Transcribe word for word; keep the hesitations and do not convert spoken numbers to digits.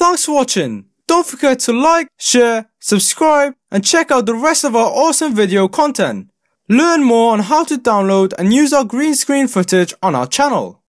Thanks for watching. Don't forget to like, share, subscribe and check out the rest of our awesome video content. Learn more on how to download and use our green screen footage on our channel.